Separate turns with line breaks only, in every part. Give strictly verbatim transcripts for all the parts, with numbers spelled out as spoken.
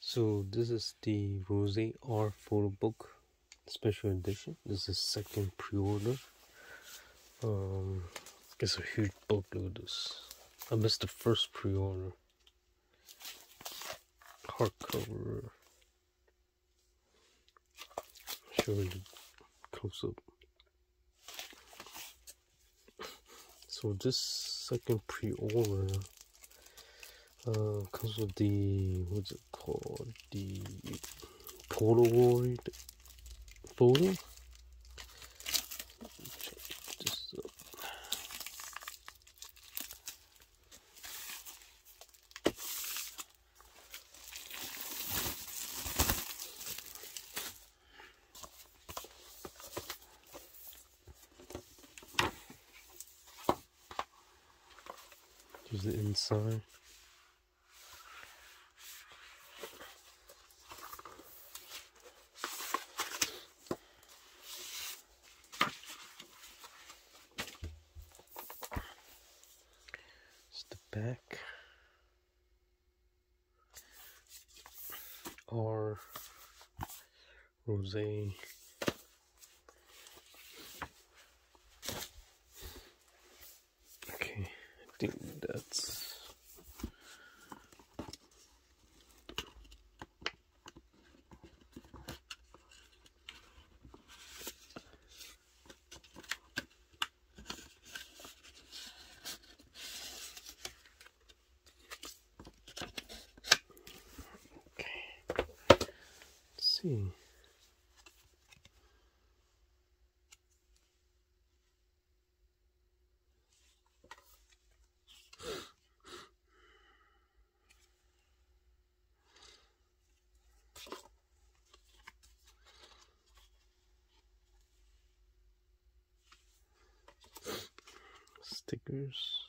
So this is the Rose R photo book special edition. This is second pre-order. Um, it's a huge book. Look at this. I missed the first pre-order. Hardcover. Show you the close up. So this second pre-order uh, comes with the, what's it called? The Polaroid photo. Check this up. Here's the inside. It's the back. R Rose. Okay, I think that's see. Stickers.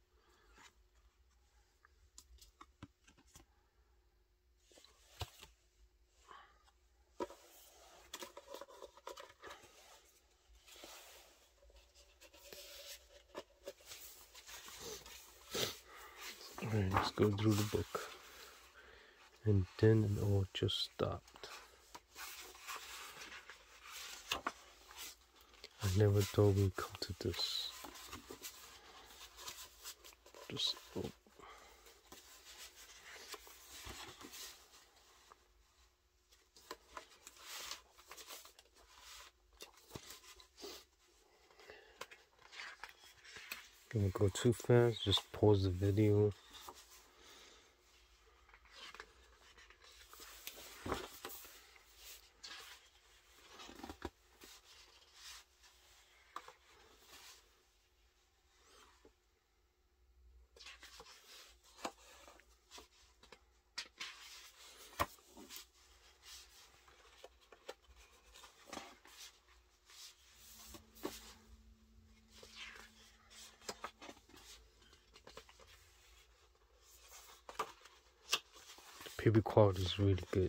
Alright, let's go through the book. And then it all just stopped. I never thought we'd come to this. Just oh. Gonna go too fast, just pause the video. Paper quality is really good.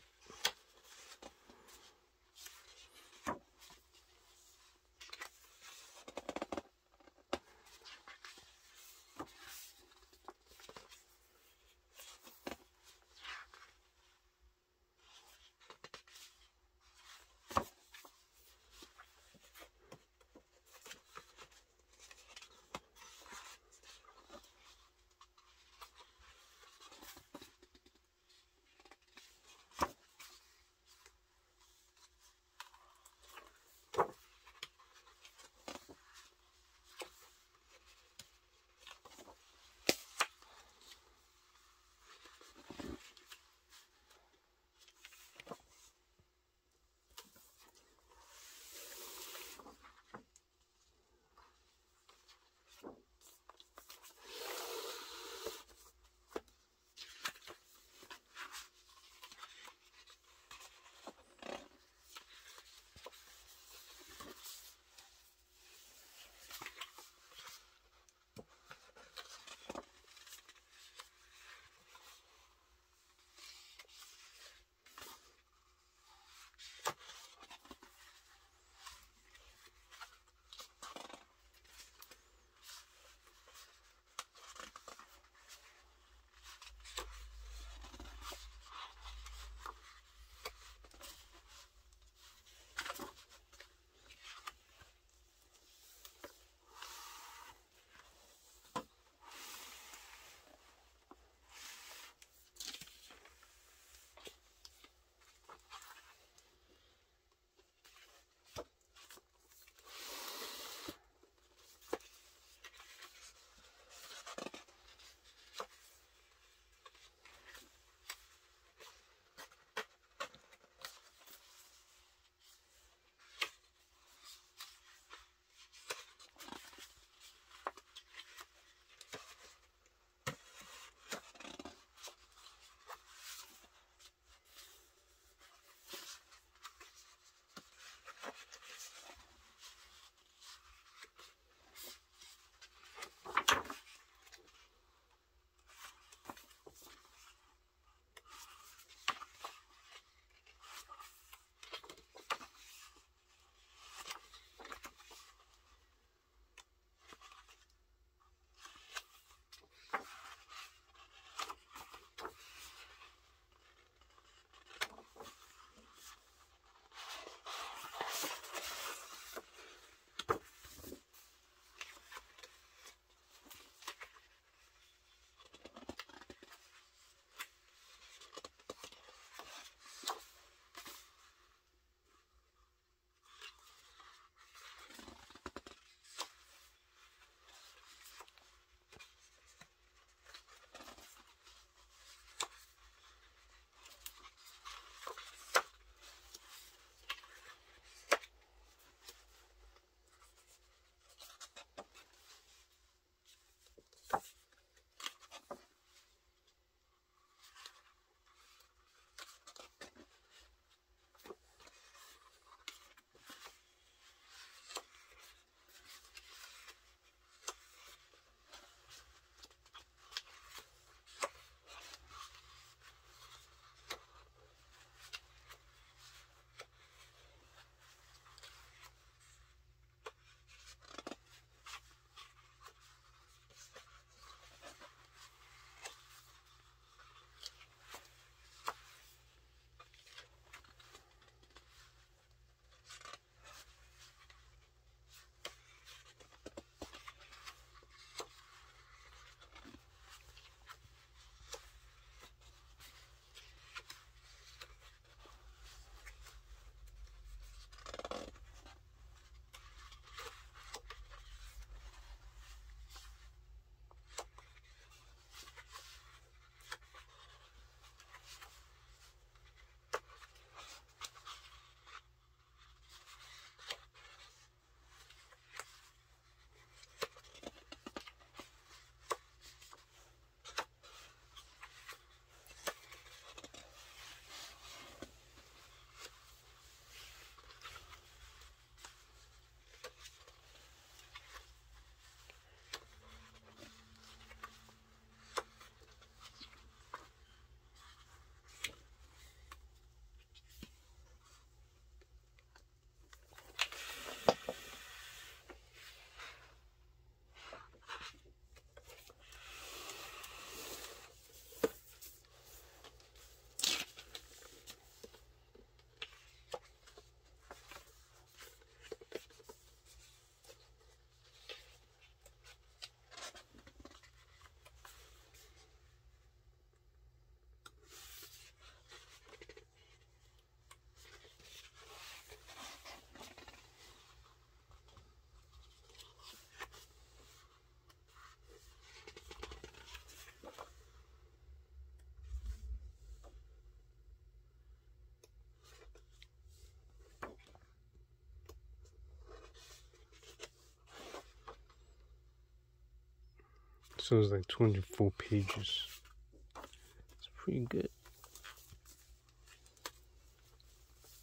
So it's like two hundred four pages. It's pretty good.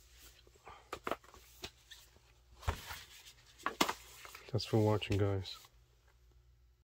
Thanks for watching, guys.